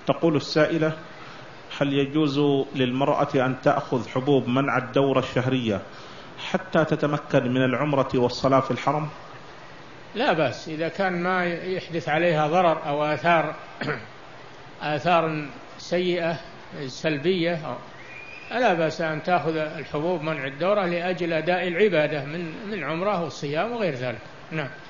تقول السائلة: هل يجوز للمرأة أن تأخذ حبوب منع الدورة الشهرية حتى تتمكن من العمرة والصلاة في الحرم؟ لا بأس، إذا كان ما يحدث عليها ضرر أو آثار سيئة سلبية، لا بأس أن تأخذ الحبوب منع الدورة لأجل أداء العبادة من عمره والصيام وغير ذلك. نعم.